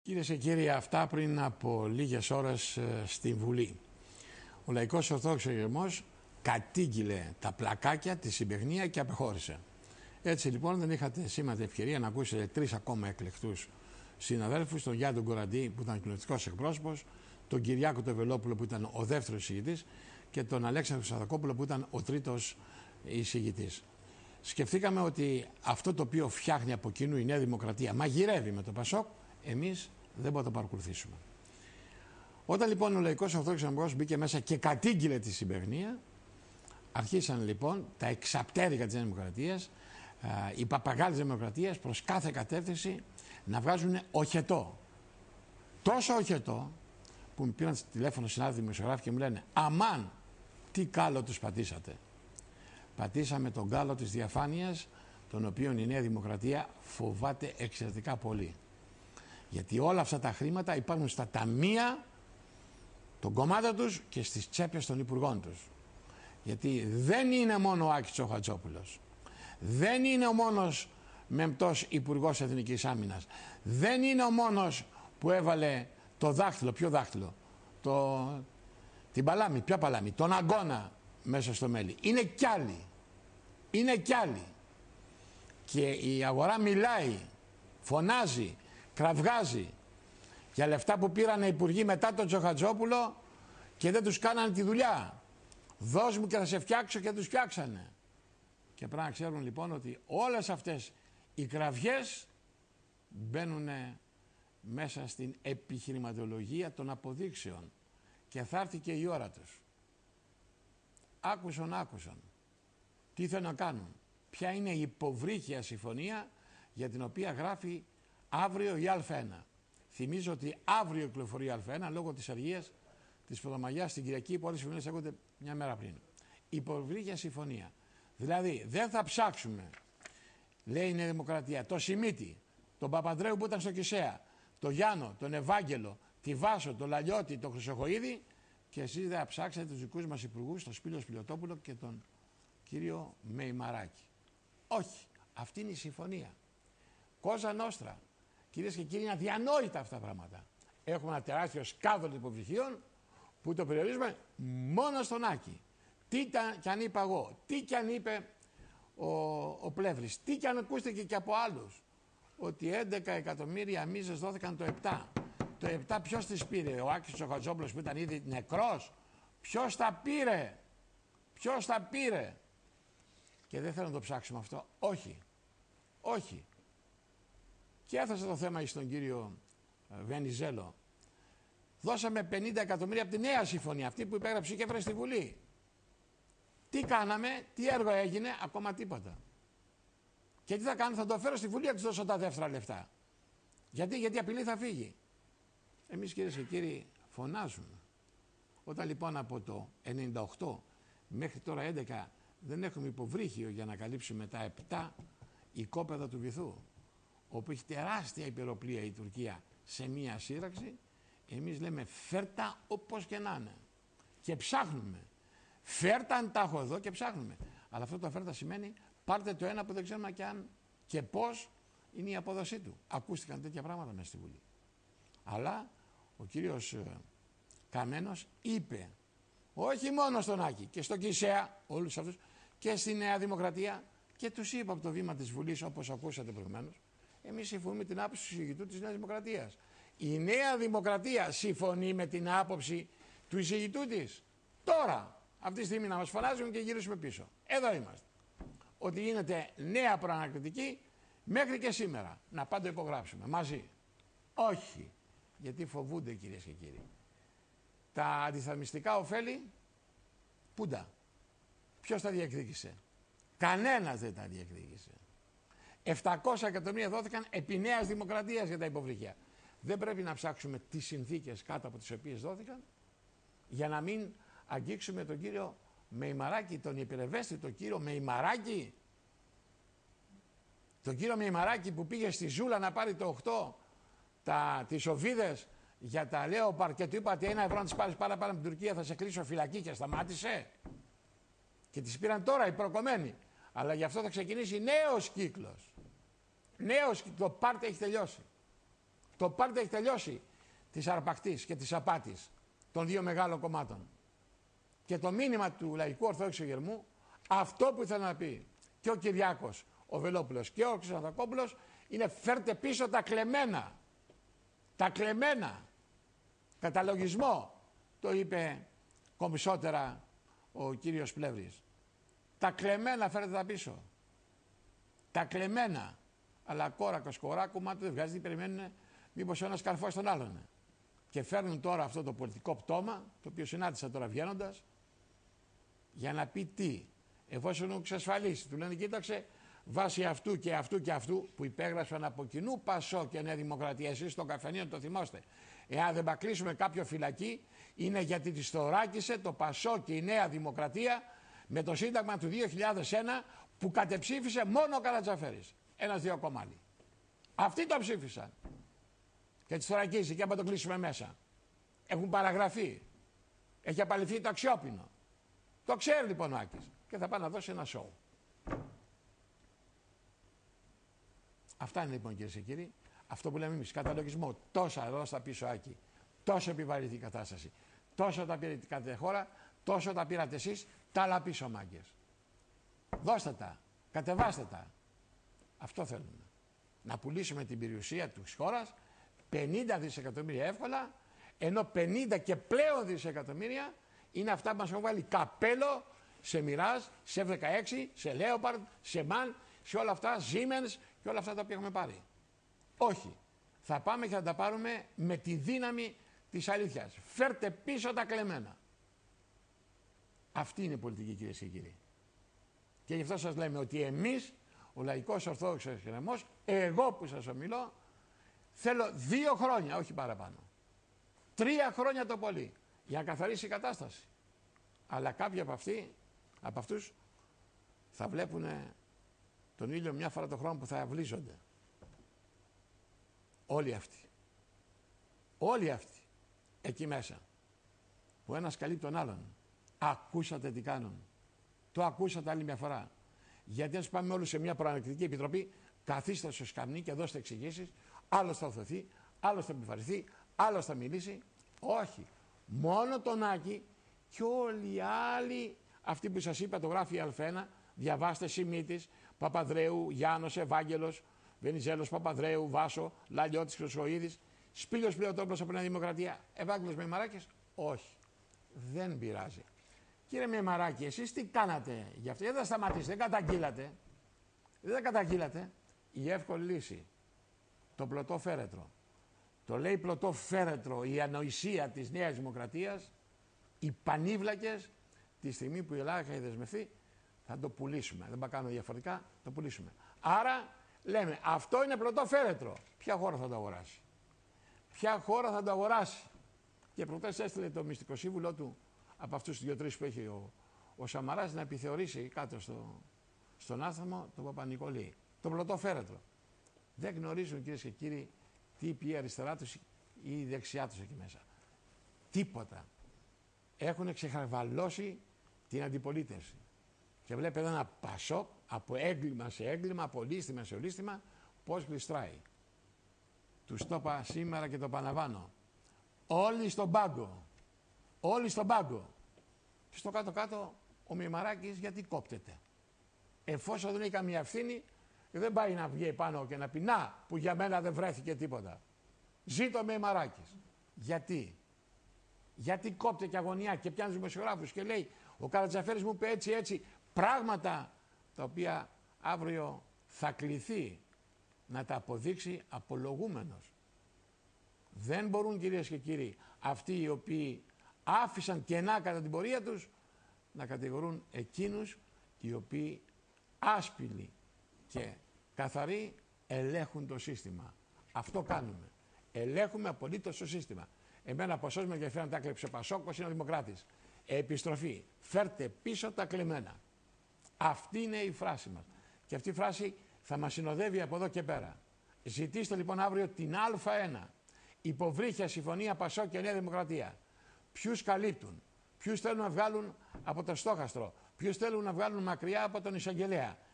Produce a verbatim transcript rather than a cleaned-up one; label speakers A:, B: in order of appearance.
A: Κυρίες και κύριοι, αυτά πριν από λίγες ώρες στη Βουλή. Ο Λαϊκός Ορθόδοξος Εκκρεμός κατήγγειλε τα πλακάκια, τη συμπαιχνία και απεχώρησε. Έτσι λοιπόν δεν είχατε σήμερα την ευκαιρία να ακούσετε τρεις ακόμα εκλεκτούς συναδέλφους, τον Γιάννη τον Κοραντή που ήταν κοινωνικός εκπρόσωπος, τον Κυριάκο τον Βελόπουλο που ήταν ο δεύτερος εισηγητής και τον Αλέξανδρο Σαδακόπουλο που ήταν ο τρίτος εισηγητής. Σκεφτήκαμε ότι αυτό το οποίο φτιάχνει από κοινού η Νέα Δημοκρατία μαγειρεύει με το Πασόκ, εμείς δεν μπορούμε να το παρακολουθήσουμε. Όταν λοιπόν ο Λαϊκός Ορθόδοξος Εκκρεμός μπήκε μέσα και κατήγγειλε τη συμπαιχνία, αρχίσαν λοιπόν τα εξαπτέρικα της Νέας Δημοκρατίας, οι παπαγάλες της Δημοκρατίας προς κάθε κατεύθυνση να βγάζουν οχετό. Τόσο οχετό που μου πήραν τηλέφωνο συνάδελφοι δημοσιογράφοι και μου λένε αμάν, τι κάλο τους πατήσατε. Πατήσαμε τον κάλο της διαφάνειας, τον οποίο η Νέα Δημοκρατία φοβάται εξαιρετικά πολύ. Γιατί όλα αυτά τα χρήματα υπάρχουν στα ταμεία των κομμάτων τους και στις τσέπες των υπουργών τους. Γιατί δεν είναι μόνο ο Άκης ο Χατζόπουλος. Δεν είναι ο μόνος μεμπτός υπουργός Εθνικής Άμυνας. Δεν είναι ο μόνος που έβαλε το δάχτυλο, ποιο δάχτυλο, το, την παλάμη, ποια παλάμη, τον αγκώνα μέσα στο μέλι. Είναι κι άλλοι. Είναι κι άλλοι. Και η αγορά μιλάει, φωνάζει, κραυγάζει για λεφτά που πήραν οι υπουργοί μετά τον Τζοχατζόπουλο και δεν τους κάνανε τη δουλειά. Δώσ' μου και θα σε φτιάξω και τους φτιάξανε. Και πρέπει να ξέρουν λοιπόν ότι όλες αυτές οι κραυγές μπαίνουν μέσα στην επιχειρηματολογία των αποδείξεων και θα έρθει και η ώρα τους. Άκουσαν, άκουσαν. Τι θέλουν να κάνουν. Ποια είναι η υποβρύχια συμφωνία για την οποία γράφει αύριο η Α1. Θυμίζω ότι αύριο κυκλοφορεί η Α1 λόγω της αργίας της Πρωτομαγιάς στην Κυριακή που όλες οι συμφωνίες έρχονται μια μέρα πριν. Υποβρύχια συμφωνία. Δηλαδή δεν θα ψάξουμε, λέει η Νέα Δημοκρατία, το Σιμίτη, τον Παπανδρέου που ήταν στο Κησέα, τον Γιάννο, τον Ευάγγελο, τη Βάσο, τον Λαλιώτη, τον Χρυσοχοΐδη και εσείς δεν θα ψάξετε τους δικούς μας υπουργούς, τον Σπύλιο Σπηλιοτόπουλο και τον κύριο Μεϊμαράκη. Όχι. Αυτή είναι η συμφωνία. Κόζα νόστρα. Κυρίες και κύριοι, είναι αδιανόητα αυτά τα πράγματα. Έχουμε ένα τεράστιο σκάνδαλο υποβρυχίων που το περιορίζουμε μόνο στον Άκη. Τι κι αν είπα εγώ, τι κι αν είπε ο, ο Πλεύρης, τι κι αν ακούστηκε και από άλλους, ότι έντεκα εκατομμύρια μίζες δόθηκαν το επτά. Το επτά ποιος τις πήρε, ο Άκης ο Χατζόπουλος που ήταν ήδη νεκρός. Ποιος τα πήρε, ποιος τα πήρε. Και δεν θέλω να το ψάξουμε αυτό. Όχι. Όχι. Και έθεσα το θέμα στον κύριο Βενιζέλο. Δώσαμε πενήντα εκατομμύρια από τη νέα συμφωνία, αυτή που υπέγραψε και έφερε στη Βουλή. Τι κάναμε, τι έργο έγινε, ακόμα τίποτα. Και τι θα κάνω, θα το φέρω στη Βουλή να τους δώσω τα δεύτερα λεφτά. Γιατί, γιατί απειλή θα φύγει. Εμείς κυρίες και κύριοι φωνάζουμε. Όταν λοιπόν από το ενενήντα οκτώ μέχρι τώρα έντεκα δεν έχουμε υποβρύχιο για να καλύψουμε τα επτά οικόπεδα του βυθού, όπου έχει τεράστια υπεροπλία η Τουρκία σε μία σύραξη, εμείς λέμε φέρτα όπως και να είναι. Και ψάχνουμε. Φέρτα αν τα έχω εδώ και ψάχνουμε. Αλλά αυτό το φέρτα σημαίνει πάρτε το ένα που δεν ξέρουμε και αν και πώς είναι η απόδοσή του. Ακούστηκαν τέτοια πράγματα μέσα στη Βουλή. Αλλά ο κύριος ε, Καμένος είπε όχι μόνο στον Άκη και στον Κησέα, όλους αυτούς, και στη Νέα Δημοκρατία και τους είπε από το βήμα της Βουλής, όπως ακούσατε προηγουμένως, εμείς συμφωνούμε την άποψη του εισηγητού της Νέας Δημοκρατίας. Η Νέα Δημοκρατία συμφωνεί με την άποψη του εισηγητού της. Τώρα, αυτή τη στιγμή να μας φωνάζουν και γυρίσουμε πίσω. Εδώ είμαστε. Ότι γίνεται νέα προανακριτική μέχρι και σήμερα. Να πάντα υπογράψουμε μαζί. Όχι. Γιατί φοβούνται κυρίες και κύριοι. Τα αντιθαμιστικά ωφέλη, πούντα. Ποιος τα διεκδίκησε. Κανένας δεν τα διεκδίκησε. επτακόσια εκατομμύρια δόθηκαν επί Νέας Δημοκρατίας για τα υποβρύχια. Δεν πρέπει να ψάξουμε τις συνθήκες κάτω από τις οποίες δόθηκαν για να μην αγγίξουμε τον κύριο Μεϊμαράκη, τον υπερευαίσθητο κύριο Μεϊμαράκη. Τον κύριο Μεϊμαράκη που πήγε στη Ζούλα να πάρει το οκτώ τα, τις οβίδες για τα Λέοπαρ και του είπα ότι ένα ευρώ να τις πάρεις παραπάνω από την Τουρκία θα σε κλείσω φυλακή και σταμάτησε. Και τις πήραν τώρα οι προκομμένοι. Αλλά γι' αυτό θα ξεκινήσει νέος κύκλος. Νέος κύκλος. Το πάρτι έχει τελειώσει. Το πάρτι έχει τελειώσει της αρπακτής και της απάτης των δύο μεγάλων κομμάτων. Και το μήνυμα του Λαϊκού Ορθόδοξου Γερμού, αυτό που ήθελα να πει και ο Κυριάκος, ο Βελόπουλος και ο Χρυσανθακόπουλος, είναι φέρτε πίσω τα κλεμμένα. Τα κλεμμένα. Καταλογισμό, το είπε κομψότερα ο κύριος Πλεύρης. Τα κλεμμένα φέρτε τα πίσω. Τα κλεμμένα. Αλλά κόρακος κοράκου, μάτι δεν βγάζει, περιμένουν μήπως ένας καρφός τον άλλον. Και φέρνουν τώρα αυτό το πολιτικό πτώμα, το οποίο συνάντησα τώρα βγαίνοντας, για να πει τι. Εφόσον έχουν εξασφαλίσει, του λένε κοίταξε, βάσει αυτού και αυτού και αυτού που υπέγραψαν από κοινού Πασό και Νέα Δημοκρατία, εσείς στο καφενείο το θυμόστε. Εάν δεν πακλείσουμε κάποιο φυλακή, είναι γιατί τη θωράκισε το Πασό και η Νέα Δημοκρατία με το Σύνταγμα του δύο χιλιάδες ένα που κατεψήφισε μόνο ο Καρατζαφέρης. Ένας δύο κομμάλι. Αυτοί το ψήφισαν. Και τις θωρακίζει και άμα το κλείσουμε μέσα. Έχουν παραγραφεί. Έχει απαλληφθεί το αξιόπινο. Το ξέρει λοιπόν ο Άκης. Και θα πάει να δώσει ένα σοου. Αυτά είναι λοιπόν κυρίες και κύριοι. Αυτό που λέμε εμείς. Καταλογισμό. Τόσα εδώ στα πίσω Άκη. Τόσο επιβαρύνθη η κατάσταση. Τόσο τα πήρε κάθε χώρα. Τόσο τα πήρατε εσείς. Τα άλλα πίσω μάγκες. Δώστε τα. Κατεβάστε τα. Αυτό θέλουμε. Να πουλήσουμε την περιουσία της χώρας πενήντα δισεκατομμύρια εύκολα, ενώ πενήντα και πλέον δισεκατομμύρια είναι αυτά που μας έχουν βάλει καπέλο σε Mirage, σε εφ δεκαέξι, σε Leopard, σε MAN, σε όλα αυτά, Siemens και όλα αυτά τα οποία έχουμε πάρει. Όχι. Θα πάμε και θα τα πάρουμε με τη δύναμη της αλήθειας. Φέρτε πίσω τα κλεμμένα. Αυτή είναι η πολιτική, κυρίες και κύριοι. Και γι' αυτό σας λέμε ότι εμείς, ο Λαϊκός Ορθόδοξος Εξτρεμισμός, εγώ που σας ομιλώ, θέλω δύο χρόνια, όχι παραπάνω. Τρία χρόνια το πολύ, για να καθαρίσει η κατάσταση. Αλλά κάποιοι από, αυτοί, από αυτούς θα βλέπουν τον ήλιο μια φορά το χρόνο που θα αυλίζονται. Όλοι αυτοί. Όλοι αυτοί. Εκεί μέσα. Που ένας καλύπτει τον άλλον. Ακούσατε τι κάνουν. Το ακούσατε άλλη μια φορά. Γιατί αν πάμε όλους σε μια προανακτική επιτροπή, καθίστε στο σκαμνί και δώστε εξηγήσεις. Άλλος θα οθωθεί, άλλος θα επιβαρυνθεί, άλλος θα μιλήσει. Όχι. Μόνο τον Άκη και όλοι οι άλλοι, αυτοί που σας είπα, το γράφει Α ένα, διαβάστε Σιμίτης, Παπαδρέου, Γιάννος, Ευάγγελος, Βενιζέλος, Παπαδρέου, Βάσο, Λαλιώτης, Χρυσοίδης, Σπήλιος Πλεοτόπουλος από Νέα Δημοκρατία, Ευάγγελος Μεϊμαράκης. Όχι. Δεν πειράζει. Κύριε Μεϊμαράκη, εσείς τι κάνατε γι' αυτό? Γιατί δεν σταματήσετε, δεν καταγγείλατε. Δεν καταγγείλατε. Η εύκολη λύση. Το πλωτό φέρετρο. Το λέει πλωτό φέρετρο η ανοησία της Νέας Δημοκρατίας, οι πανίβλακες, τη στιγμή που η Ελλάδα έχει δεσμευθεί, θα το πουλήσουμε. Δεν θα κάνουμε διαφορετικά, το πουλήσουμε. Άρα λέμε, αυτό είναι πλωτό φέρετρο. Ποια χώρα θα το αγοράσει? Ποια χώρα θα το αγοράσει? Και προτές έστειλε το μυστικό σύμβουλο του από αυτούς τους δύο-τρεις που έχει ο, ο Σαμαράς να επιθεωρήσει κάτω στο, στον άστρομο τον Παπα-Νικολή. Το πλωτό φέρετρο. Δεν γνωρίζουν, κυρίες και κύριοι, τι πει η αριστερά τους ή η δεξιά τους εκεί μέσα. Τίποτα. Έχουν ξεχαρβαλώσει την αντιπολίτευση. Και βλέπετε ένα Πασόκ από έγκλημα σε έγκλημα, από λίστημα σε λίστημα, πώς γλιστράει. Τους το είπα σήμερα και το παναβάνω. Όλοι στον πάγκο. Όλοι στον πάγκο. Στο κάτω-κάτω ο Μεϊμαράκης γιατί κόπτεται. Εφόσον δεν έχει καμία ευθύνη, δεν πάει να βγει πάνω και να πει να που για μένα δεν βρέθηκε τίποτα. Ζήτω Μεϊμαράκης. Γιατί? Γιατί κόπτε και αγωνιά και πιάνει τους δημοσιογράφους και λέει ο Καρατζαφέρης μου είπε έτσι έτσι πράγματα τα οποία αύριο θα κληθεί να τα αποδείξει απολογούμενος. Δεν μπορούν, κυρίες και κύριοι, αυτοί οι οποίοι άφησαν κενά κατά την πορεία τους να κατηγορούν εκείνους οι οποίοι άσπηλοι και καθαροί ελέγχουν το σύστημα. Αυτό κάνουμε. Ελέγχουμε απολύτως το σύστημα. Εμένα από εσάς με ενδιαφέρει να τα κλέψει ο Πασόκος, είναι ο Δημοκράτης. Επιστροφή. Φέρτε πίσω τα κλεμμένα. Αυτή είναι η φράση μας. Και αυτή η φράση θα μας συνοδεύει από εδώ και πέρα. Ζητήστε λοιπόν αύριο την Α ένα. Υποβρύχια συμφωνία Πασόκ και Νέα Δημοκρατία. Ποιους καλύπτουν, ποιους θέλουν να βγάλουν από το στόχαστρο, ποιους θέλουν να βγάλουν μακριά από τον εισαγγελέα.